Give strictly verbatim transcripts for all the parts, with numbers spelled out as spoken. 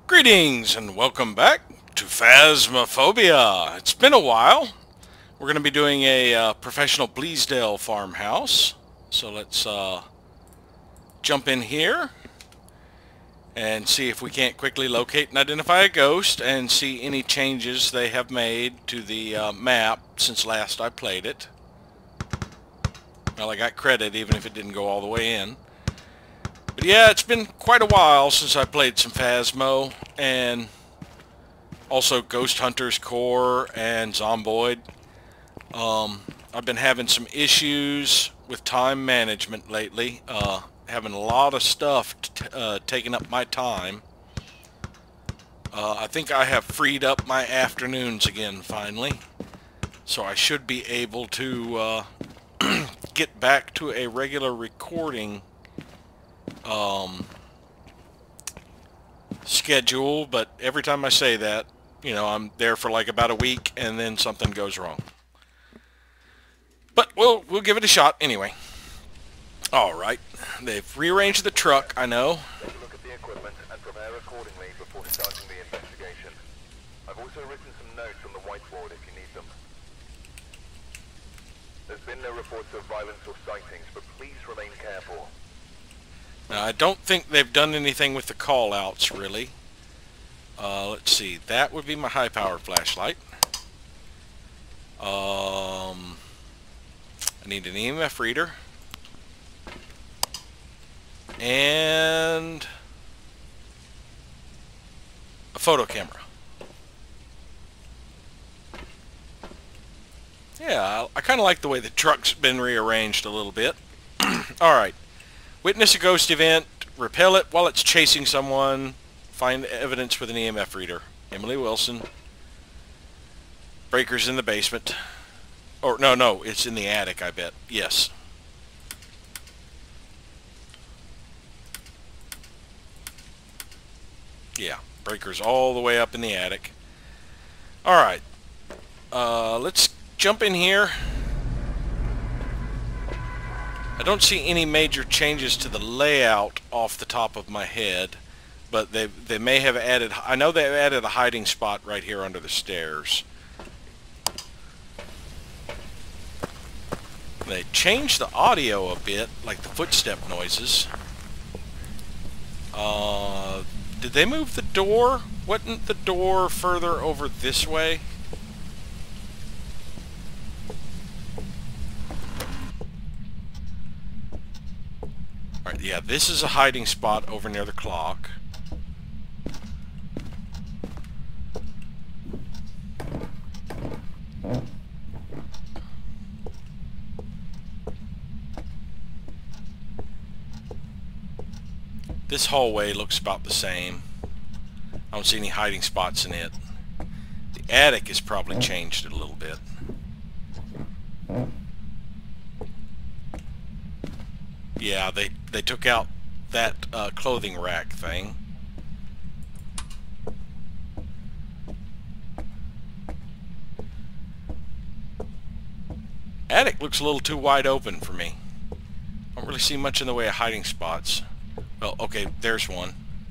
Greetings and welcome back to Phasmophobia. It's been a while. We're going to be doing a uh, professional Bleasdale farmhouse. So let's uh, jump in here and see if we can't quickly locate and identify a ghost and see any changes they have made to the uh, map since last I played it. Well, I got credit even if it didn't go all the way in. But yeah, it's been quite a while since I played some Phasmo, and also Ghost Hunters Core and Zomboid. Um, I've been having some issues with time management lately, uh, having a lot of stuff t uh, taking up my time. Uh, I think I have freed up my afternoons again finally, so I should be able to uh, get back to a regular recording Um, schedule, but every time I say that, you know, I'm there for like about a week and then something goes wrong. But we'll we'll give it a shot anyway. All right, they've rearranged the truck. I know. Take a look at the equipment and prepare accordingly before starting the investigation. I've also written some notes on the whiteboard if you need them. There's been no reports of violence or sightings, but please remain careful. Now, I don't think they've done anything with the call-outs, really. Uh, let's see. That would be my high-power flashlight. Um, I need an E M F reader. And a photo camera. Yeah, I, I kind of like the way the truck's been rearranged a little bit. Alright. Witness a ghost event, repel it while it's chasing someone, find evidence with an E M F reader. Emily Wilson. Breakers in the basement. Or, no, no, it's in the attic, I bet. Yes. Yeah, breakers all the way up in the attic. Alright. Uh, let's jump in here. I don't see any major changes to the layout off the top of my head, but they they may have added, I know they've added a hiding spot right here under the stairs. They changed the audio a bit, like the footstep noises. Uh, did they move the door? Wasn't the door further over this way? Alright, yeah, this is a hiding spot over near the clock. This hallway looks about the same. I don't see any hiding spots in it. The attic has probably changed it a little bit. Yeah, they, they took out that uh, clothing rack thing. Attic looks a little too wide open for me. I don't really see much in the way of hiding spots. Well, okay, there's one.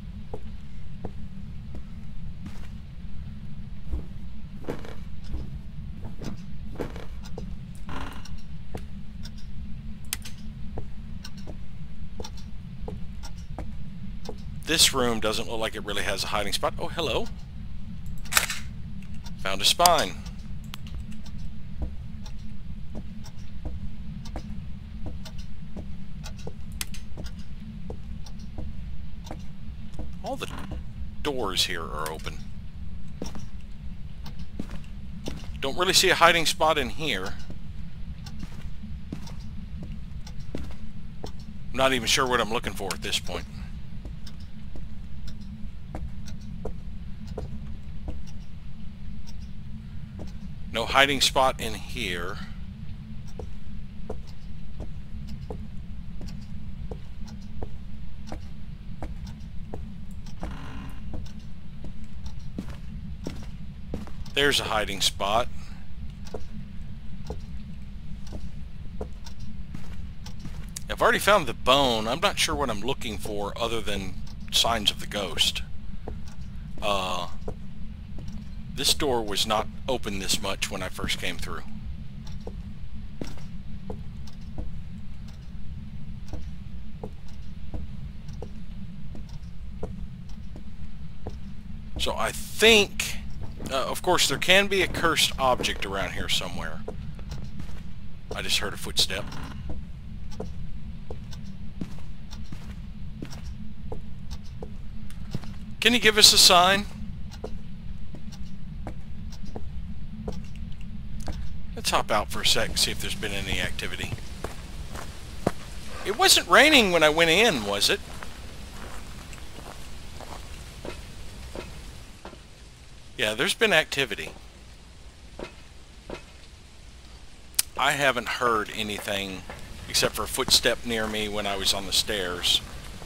This room doesn't look like it really has a hiding spot. Oh, hello. Found a spine. All the doors here are open. Don't really see a hiding spot in here. I'm not even sure what I'm looking for at this point. No hiding spot in here. There's a hiding spot. I've already found the bone. I'm not sure what I'm looking for other than signs of the ghost. uh, this door was not open this much when I first came through. So I think, uh, of course, there can be a cursed object around here somewhere. I just heard a footstep. Can you give us a sign? Let's hop out for a sec and see if there's been any activity. It wasn't raining when I went in, was it? Yeah, there's been activity. I haven't heard anything except for a footstep near me when I was on the stairs.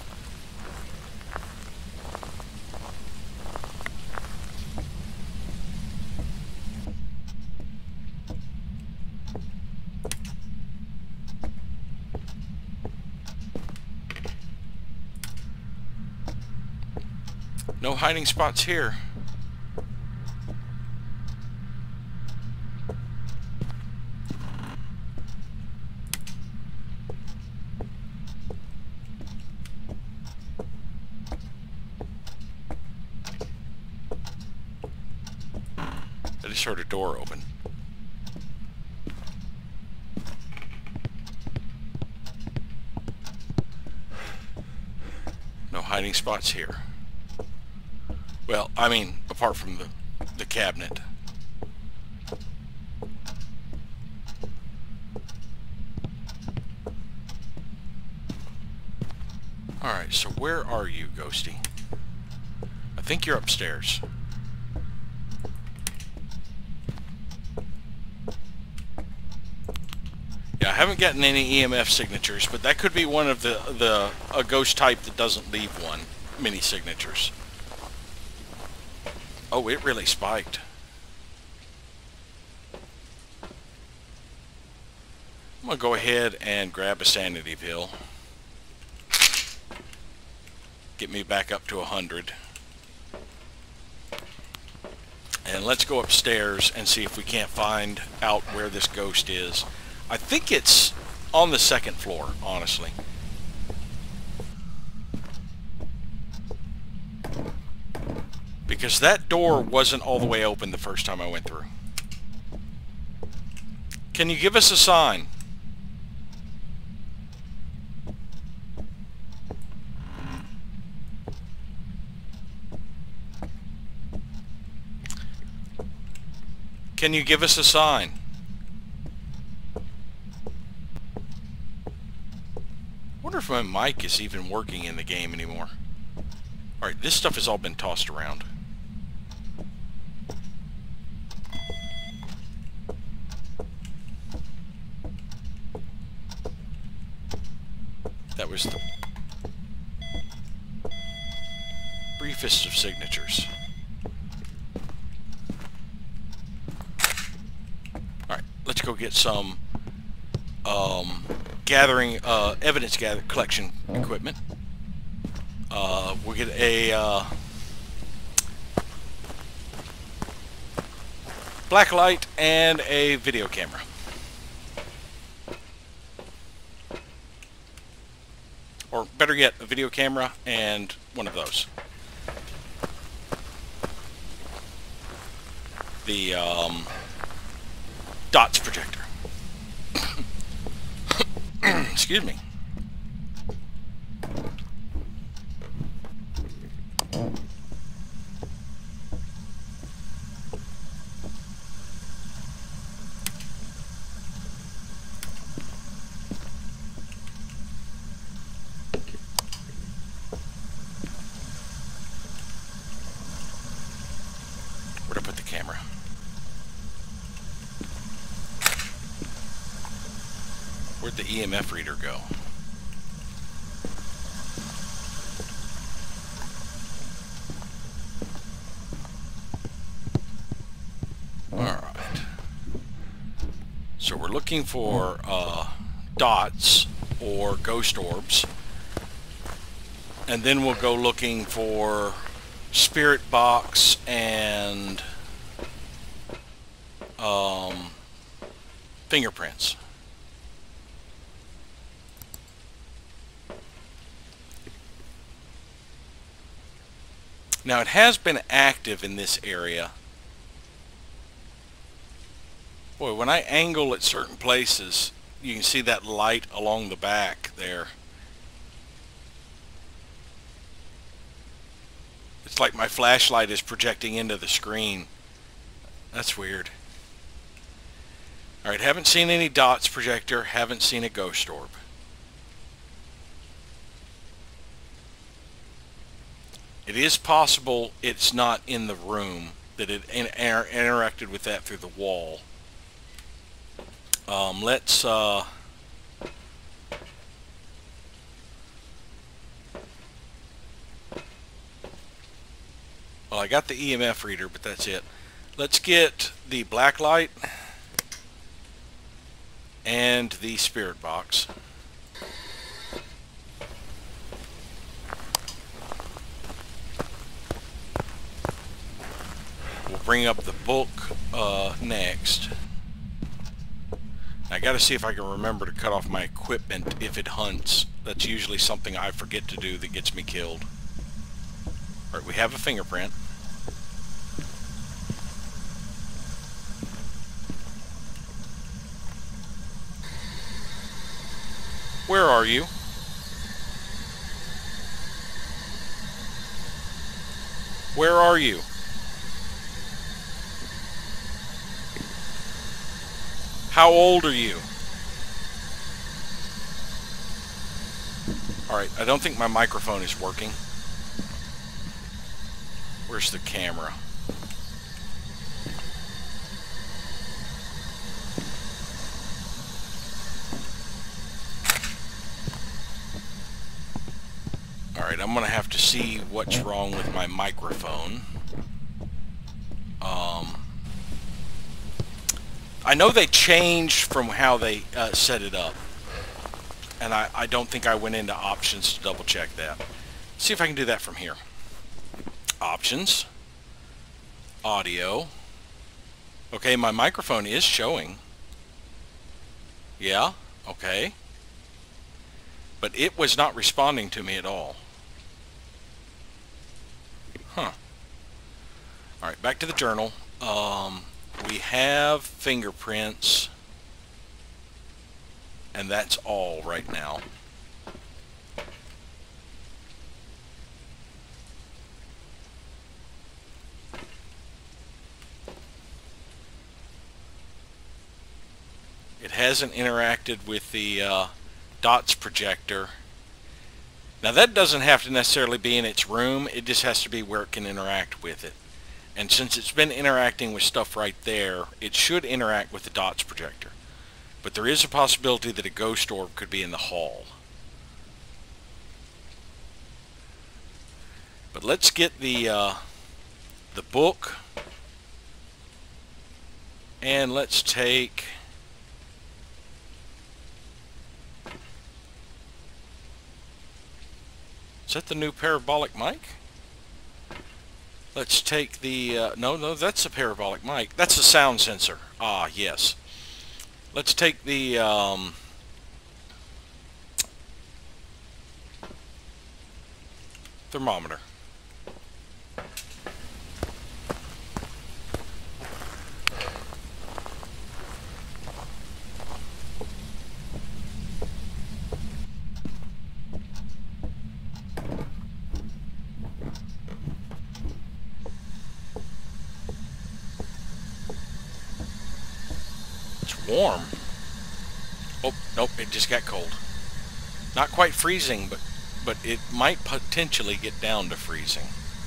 No hiding spots here. I just heard a door open. No hiding spots here. Well, I mean, apart from the, the cabinet. Alright, so where are you, Ghosty? I think you're upstairs. Yeah, I haven't gotten any E M F signatures, but that could be one of the, the a ghost type that doesn't leave one. Mini signatures. Oh, it really spiked. I'm going to go ahead and grab a sanity pill. Get me back up to one hundred. And let's go upstairs and see if we can't find out where this ghost is. I think it's on the second floor, honestly. Because that door wasn't all the way open the first time I went through. Can you give us a sign? Can you give us a sign? I wonder if my mic is even working in the game anymore. Alright, this stuff has all been tossed around. That was the briefest of signatures. Alright, let's go get some um, gathering, uh, evidence gather collection equipment. Uh, we'll get a uh, black light and a video camera. Or better yet, a video camera and one of those. The um, dots projector. Excuse me. Where'd I put the camera? Where'd the E M F reader go? Alright. So we're looking for uh, dots or ghost orbs. And then we'll go looking for spirit box and um, fingerprints. Now it has been active in this area. Boy, when I angle at certain places, you can see that light along the back there. It's like my flashlight is projecting into the screen. That's weird. Alright, haven't seen any dots projector, haven't seen a ghost orb. It is possible it's not in the room, that it inter interacted with that through the wall. Um, let's, uh... well, I got the E M F reader, but that's it. Let's get the black light and the spirit box. We'll bring up the book uh, next. I gotta see if I can remember to cut off my equipment if it hunts. That's usually something I forget to do that gets me killed. Alright, we have a fingerprint. Where are you? Where are you? How old are you? Alright, I don't think my microphone is working. Where's the camera? Alright, I'm gonna have to see what's wrong with my microphone. Um, I know they changed from how they uh, set it up. And I, I don't think I went into options to double check that. Let's see if I can do that from here. Options. Audio. Okay, my microphone is showing. Yeah, okay. But it was not responding to me at all. Huh. Alright, back to the journal. Um, we have fingerprints. And that's all right now. It hasn't interacted with the uh, dots projector. Now that doesn't have to necessarily be in its room, it just has to be where it can interact with it. And since it's been interacting with stuff right there, it should interact with the dots projector. But there is a possibility that a ghost orb could be in the hall. But let's get the uh, the book, and let's take is that the new parabolic mic? Let's take the uh, no no that's a parabolic mic. That's a sound sensor. Ah, yes. Let's take the um, thermometer. It's warm. Oh, nope, it just got cold. Not quite freezing, but but it might potentially get down to freezing.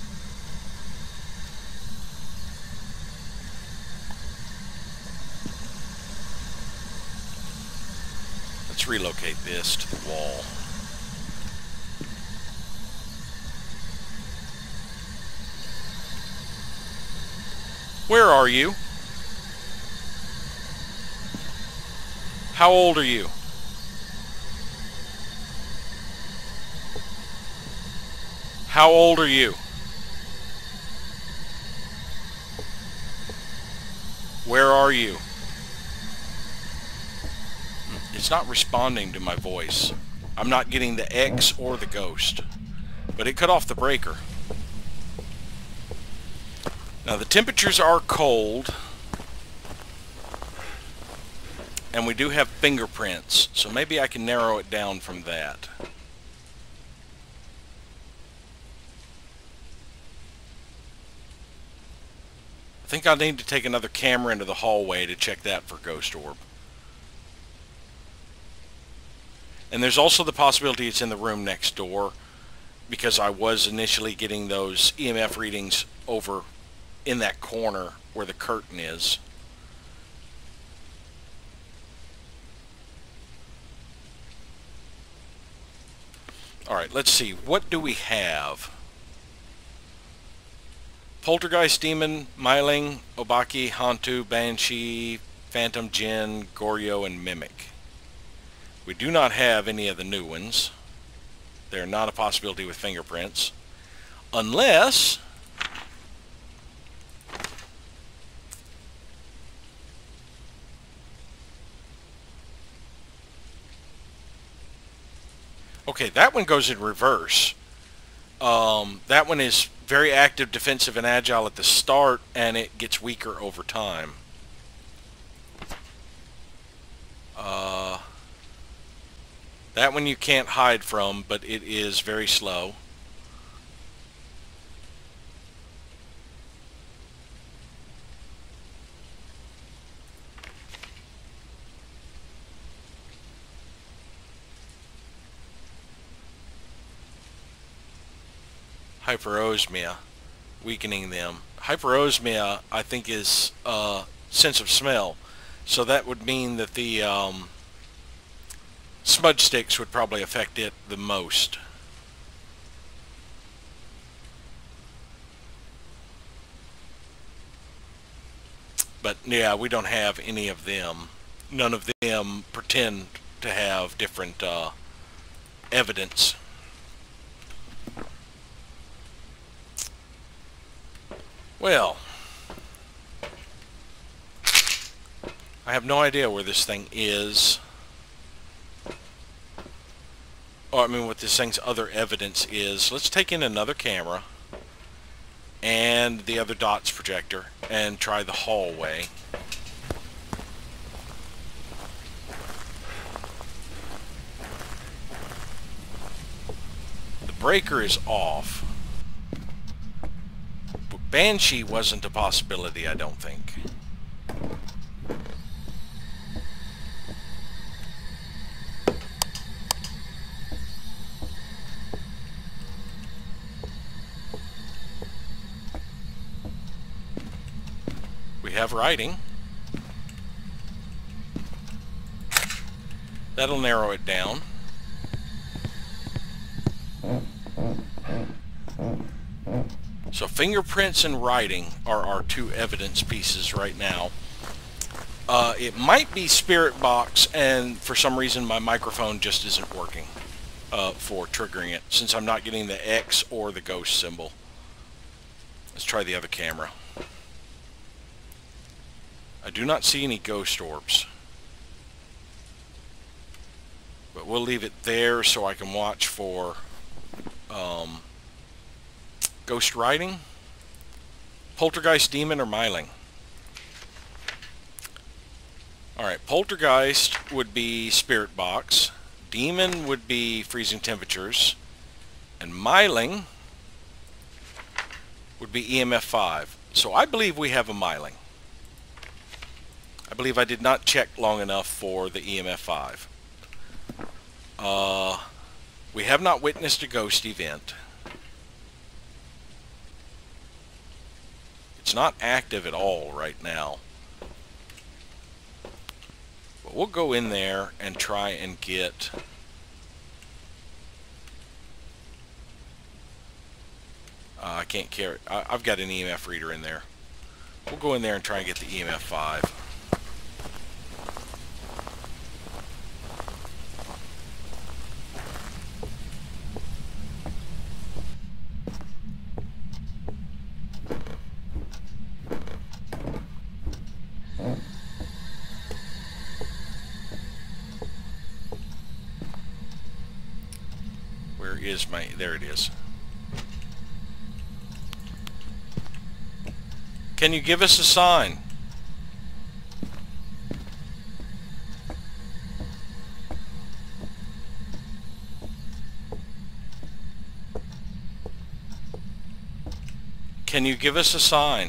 Let's relocate this to the wall. Where are you? How old are you? How old are you? Where are you? It's not responding to my voice. I'm not getting the X or the ghost. But it cut off the breaker. Now the temperatures are cold. And we do have fingerprints. So maybe I can narrow it down from that. I think I'll need to take another camera into the hallway to check that for ghost orb. And there's also the possibility it's in the room next door, because I was initially getting those E M F readings over in that corner where the curtain is. Alright, let's see. What do we have? Poltergeist, Demon, Myling, Obaki, Hantu, Banshee, Phantom, Jinn, Goryo, and Mimic. We do not have any of the new ones. They're not a possibility with fingerprints. Unless... Okay, that one goes in reverse. Um, that one is very active, defensive, and agile at the start, and it gets weaker over time. Uh, that one you can't hide from, but it is very slow. Hyperosmia, weakening them. Hyperosmia, I think, is uh, sense of smell. So that would mean that the um, smudge sticks would probably affect it the most. But yeah, we don't have any of them. None of them pretend to have different uh, evidence. Well, I have no idea where this thing is. Or, I mean, what this thing's other evidence is. Let's take in another camera and the other dots projector and try the hallway. The breaker is off. Banshee wasn't a possibility, I don't think. We have writing. That'll narrow it down. So fingerprints and writing are our two evidence pieces right now. Uh, it might be Spirit Box, and for some reason my microphone just isn't working uh, for triggering it, since I'm not getting the X or the ghost symbol. Let's try the other camera. I do not see any ghost orbs. But we'll leave it there so I can watch for um, ghost writing, Poltergeist, Demon, or Myling. Alright, Poltergeist would be Spirit Box, Demon would be Freezing Temperatures, and Myling would be E M F five. So I believe we have a Myling. I believe I did not check long enough for the E M F five. Uh, we have not witnessed a ghost event. It's not active at all right now. But we'll go in there and try and get... Uh, I can't carry... I, I've got an E M F reader in there. We'll go in there and try and get the E M F five. is my... There it is. Can you give us a sign? Can you give us a sign?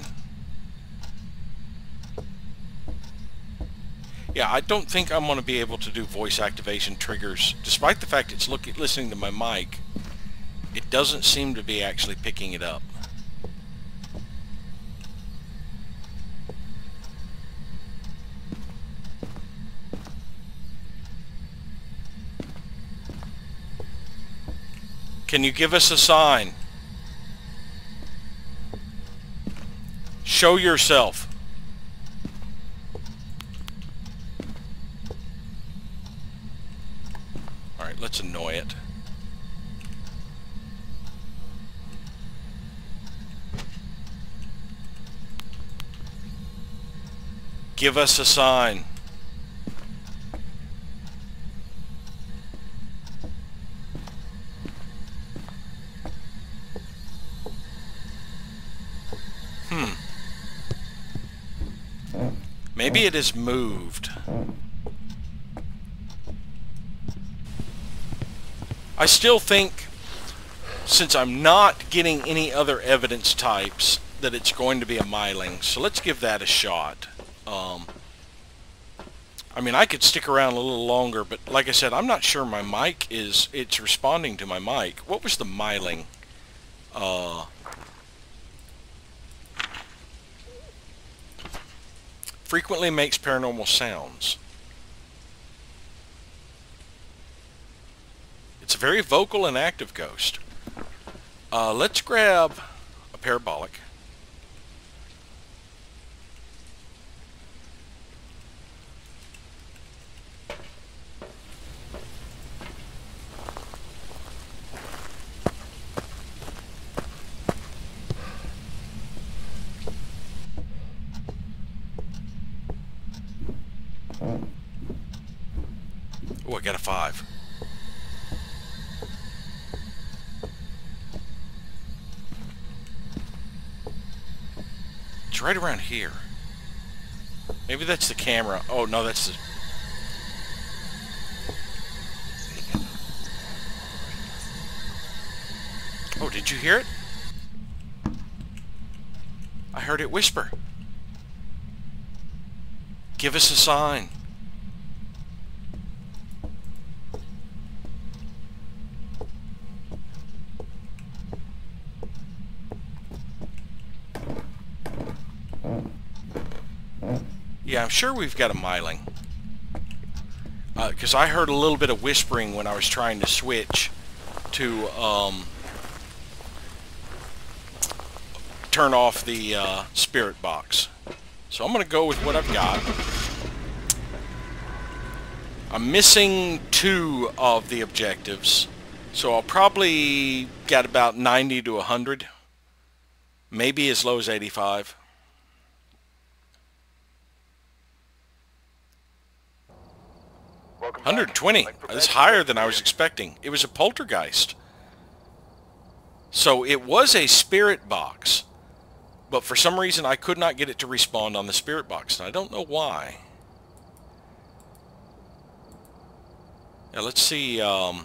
Yeah, I don't think I'm going to be able to do voice activation triggers. Despite the fact it's look, listening to my mic, it doesn't seem to be actually picking it up. Can you give us a sign? Show yourself. Alright, let's annoy it. Give us a sign. Hmm. Maybe it has moved. I still think, since I'm not getting any other evidence types, that it's going to be a myling. So let's give that a shot. Um, I mean, I could stick around a little longer, but like I said, I'm not sure my mic is, it's responding to my mic. What was the myling? Uh, frequently makes paranormal sounds. It's a very vocal and active ghost. Uh, let's grab a parabolic. Oh, I got a five. It's right around here. Maybe that's the camera. Oh, no, that's the... Oh, did you hear it? I heard it whisper. Give us a sign. Yeah, I'm sure we've got a myling. Because uh, I heard a little bit of whispering when I was trying to switch to um, turn off the uh, spirit box. So I'm going to go with what I've got. I'm missing two of the objectives. So I'll probably get about ninety to one hundred. Maybe as low as eighty-five. one hundred twenty. That's higher than I was expecting. It was a poltergeist. So it was a spirit box. But for some reason I could not get it to respond on the spirit box. And I don't know why. Now let's see. Um,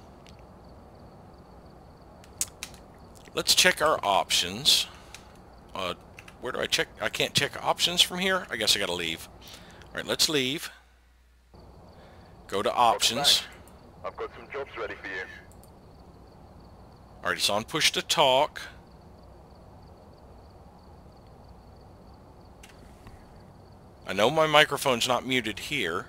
let's check our options. Uh, where do I check? I can't check options from here. I guess I gotta leave. Alright, let's leave. Go to options. I've got some jobs ready for you. Alright, it's on push to talk. I know my microphone's not muted here.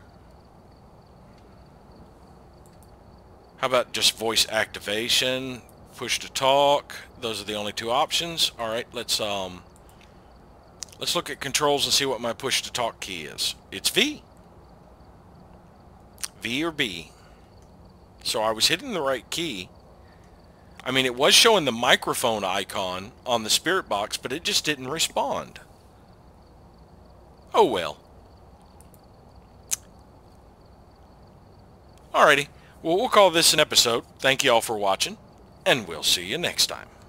How about just voice activation, push to talk? Those are the only two options. Alright, let's um let's look at controls and see what my push to talk key is. It's V. V or B. So I was hitting the right key. I mean, it was showing the microphone icon on the spirit box, but it just didn't respond. Oh well. Alrighty. Well, we'll call this an episode. Thank you all for watching. and we'll see you next time.